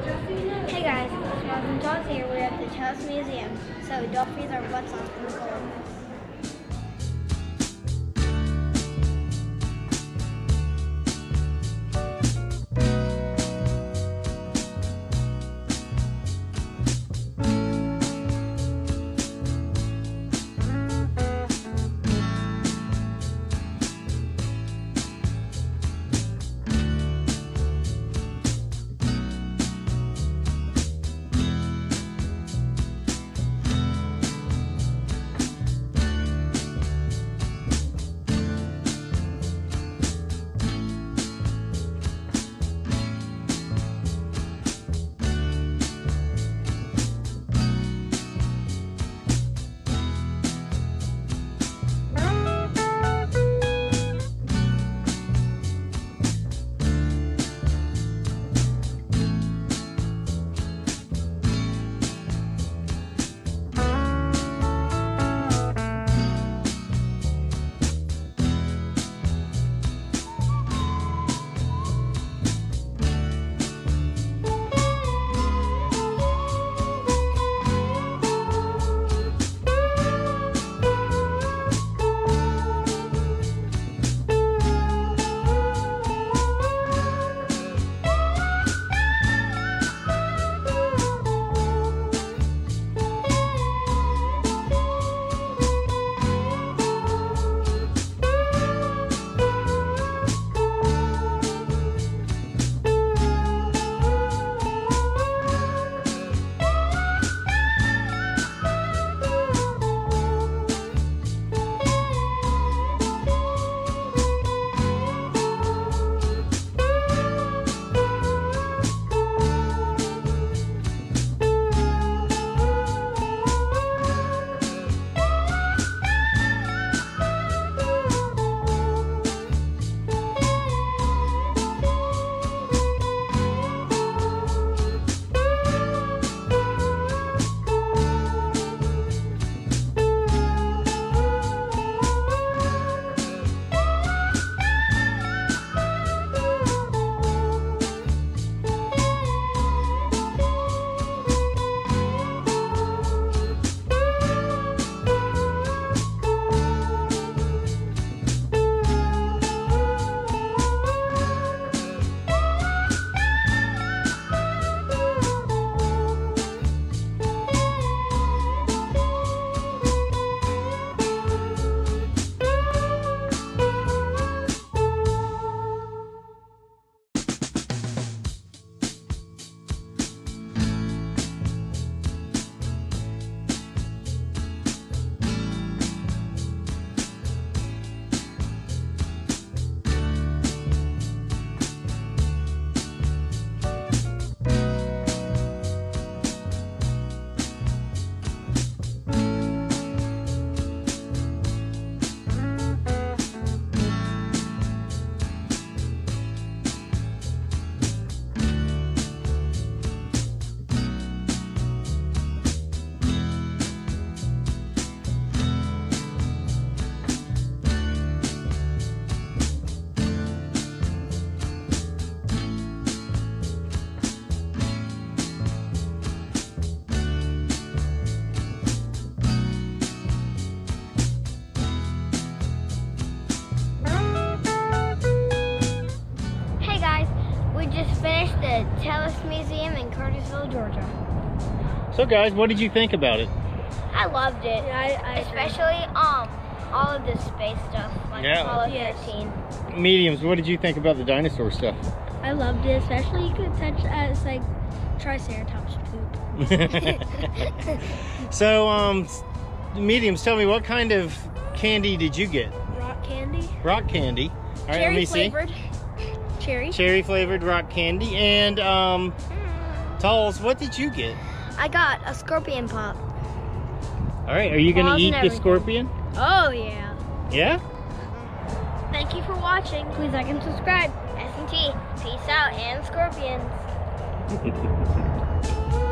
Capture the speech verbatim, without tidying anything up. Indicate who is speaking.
Speaker 1: Hey guys, it's Marvin Jones here. We're at the Chalice Museum, so don't freeze our butts off in the cold. Finished the Chalice Museum in Curtisville, Georgia.
Speaker 2: So guys, what did you think about it?
Speaker 1: I loved it.
Speaker 3: Yeah, I, I
Speaker 1: Especially um all of the space stuff, like
Speaker 2: Yeah.
Speaker 1: Apollo
Speaker 3: Yes.
Speaker 1: thirteen.
Speaker 2: Mediums, what did you think about the dinosaur stuff?
Speaker 3: I loved it, especially you could touch uh, it's like Triceratops poop.
Speaker 2: So, um, mediums, tell me, what kind of candy did you get?
Speaker 3: Rock candy.
Speaker 2: Rock candy. All right,
Speaker 3: Cherry
Speaker 2: let me
Speaker 3: flavored.
Speaker 2: see.
Speaker 3: Cherry.
Speaker 2: Cherry flavored rock candy. And um, Talls, what did you get?
Speaker 1: I got a scorpion pop.
Speaker 2: All right, are you gonna
Speaker 1: Balls
Speaker 2: eat
Speaker 1: and
Speaker 2: the
Speaker 1: everything.
Speaker 2: scorpion?
Speaker 3: Oh yeah.
Speaker 2: Yeah?
Speaker 3: Thank you for watching. Please like and subscribe.
Speaker 1: S and T, peace out, and scorpions.